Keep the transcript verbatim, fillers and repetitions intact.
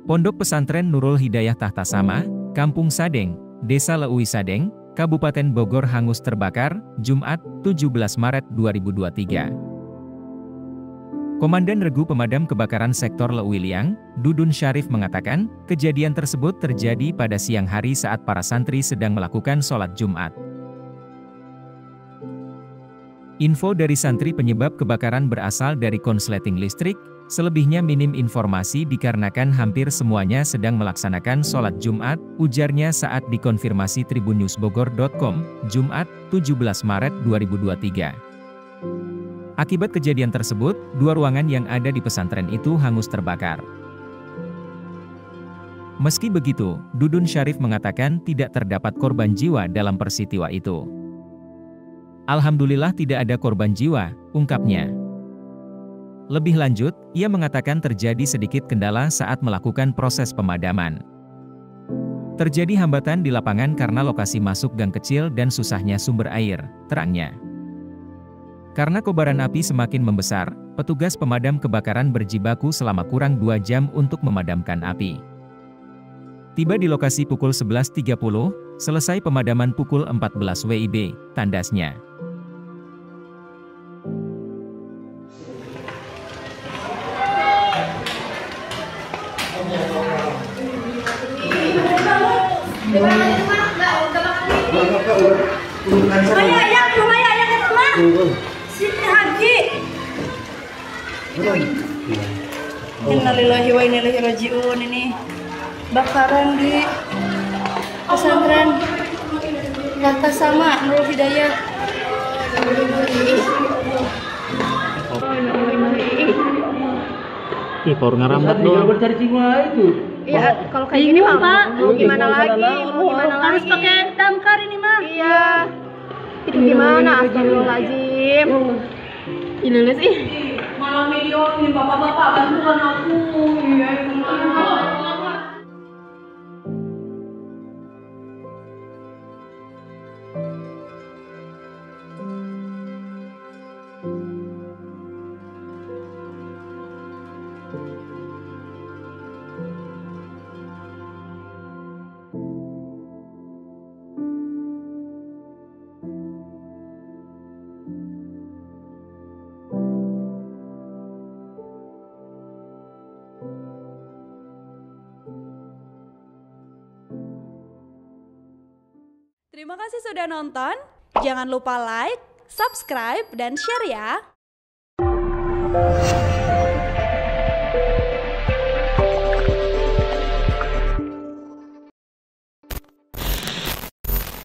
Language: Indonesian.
Pondok Pesantren Nurul Hidayah Tahtasama, Kampung Sadeng, Desa Leui Sadeng, Kabupaten Bogor hangus terbakar, Jumat, tujuh belas Maret dua ribu dua puluh tiga. Komandan Regu Pemadam Kebakaran Sektor Leui Liang, Dudun Syarif mengatakan, kejadian tersebut terjadi pada siang hari saat para santri sedang melakukan sholat Jumat. Info dari santri penyebab kebakaran berasal dari konsleting listrik, selebihnya minim informasi dikarenakan hampir semuanya sedang melaksanakan sholat Jumat, ujarnya saat dikonfirmasi tribunnews.bogor titik com, Jumat, tujuh belas Maret dua ribu dua puluh tiga. Akibat kejadian tersebut, dua ruangan yang ada di pesantren itu hangus terbakar. Meski begitu, Dudun Syarif mengatakan tidak terdapat korban jiwa dalam peristiwa itu. Alhamdulillah tidak ada korban jiwa, ungkapnya. Lebih lanjut, ia mengatakan terjadi sedikit kendala saat melakukan proses pemadaman. Terjadi hambatan di lapangan karena lokasi masuk gang kecil dan susahnya sumber air, terangnya. Karena kobaran api semakin membesar, petugas pemadam kebakaran berjibaku selama kurang dua jam untuk memadamkan api. Tiba di lokasi pukul sebelas tiga puluh, selesai pemadaman pukul empat belas W I B, tandasnya. Rumahnya ayah, rumahnya ayah ke rumah. Siti Haji. Innalillahi wa inna ilaihi raji'un. Ini bakaran di pesantren Tahtasama Nurul Hidayah. Ih, baru ngerambat doang. Bercari jiwa itu. Iya, kalau kayak gini mah Pak, mau gimana lagi? Mau gimana lagi? Harus pakai damkar ini mah. Iya. Itu gimana? Astagfirullahaladzim. Ini sih. Malah video ini bapak-bapak bantuan aku. Iya, gimana? Terima kasih sudah nonton. Jangan lupa like, subscribe, dan share ya.